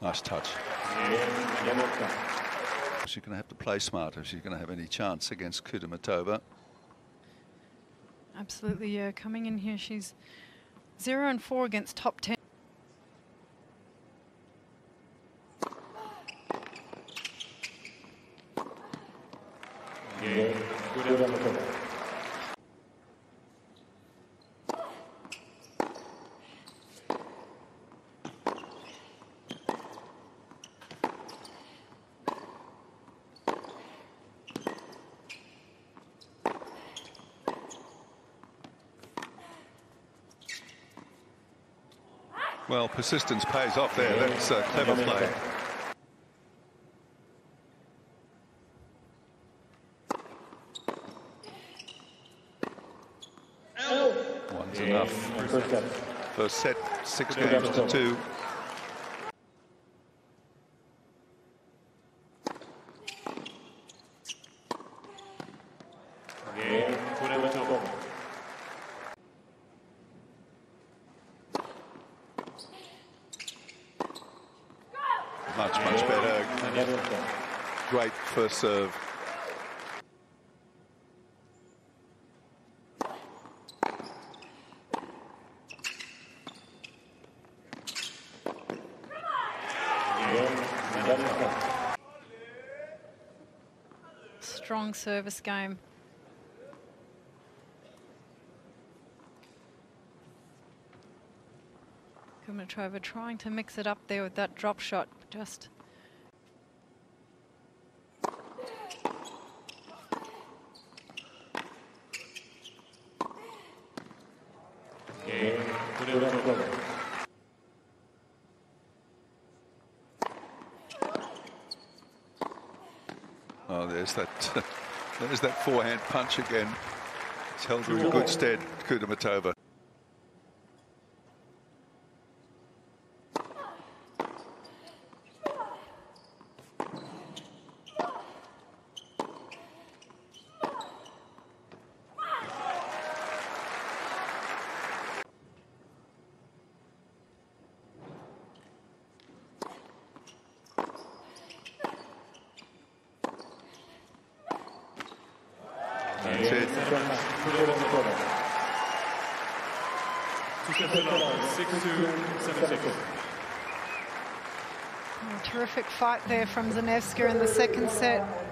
Nice touch. She's going to have to play smart if she's going to have any chance against Kudermetova. Absolutely, yeah. Coming in here, she's 0-4 against top 10. Well, persistence pays off there. That's a clever play. One's enough. First set, 6 games to 2. Much better. Great first serve. Strong service game. Kudermetova trying to mix it up there with that drop shot. Just oh, there's that forehand punch again. It's held her in good stead, Kudermetova. That's it. A terrific fight there from Zanevska in the second set.